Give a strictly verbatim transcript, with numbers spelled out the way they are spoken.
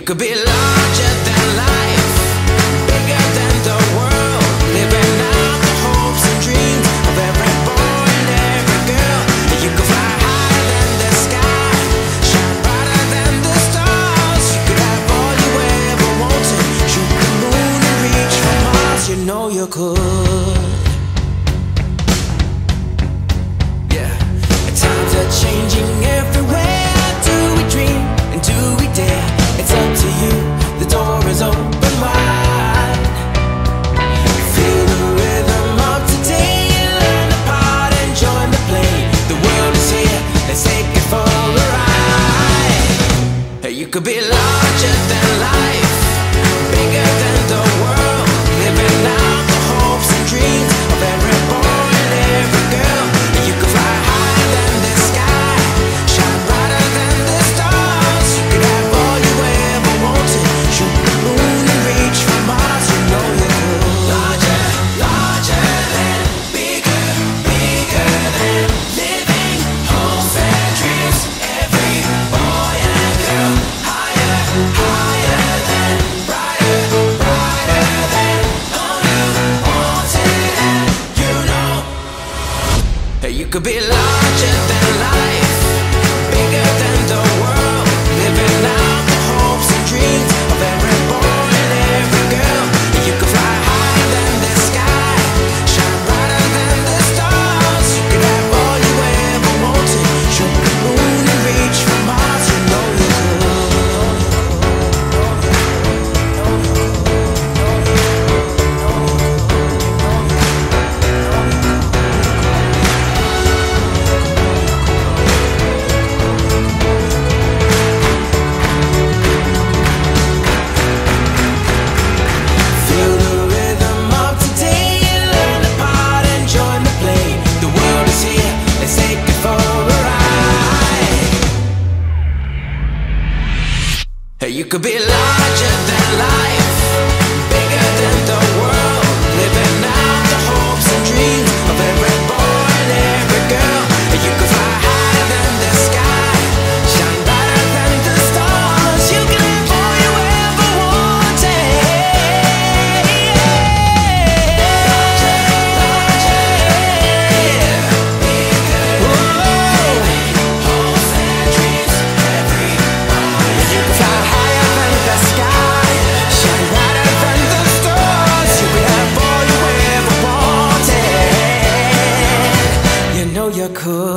could be larger than life, bigger than the world, living out the hopes and dreams of every boy and every girl. You could fly higher than the sky, shine brighter than the stars. You could have all you ever wanted, shoot the moon and reach for Mars. You know you could. Yeah, times are changing everywhere. Do we dream and do we dare? It's up to you, the door is open wide. Feel the rhythm of today, learn the part and join the play. The world is here, let's take it for a ride. You could be larger than life, bigger than the world, living out the hopes and dreams of every boy and every girl. You could fly higher than the sky, shine brighter than the stars. You could have all you ever wanted, shoot the moon and reach for Mars. You know you could. Larger, larger than, bigger, bigger than, living hopes and dreams. Every boy and girl, higher, higher than, brighter, brighter than, all you wanted and you know. You could be larger than life, bigger than the world, living out the hopes and dreams of every boy and every girl. You could fly higher than the sky, shine brighter than the stars. You could have all you ever wanted, shoot the moon and reach for Mars. You know you You could be larger than life, bigger than the world, living out the hopes and dreams of every boy and every girl. You could fly higher than the sky, shine brighter than the stars. You can have all you ever wanted. Larger, larger, bigger, bigger, living hopes and dreams. Every boy, you could fly higher. You could.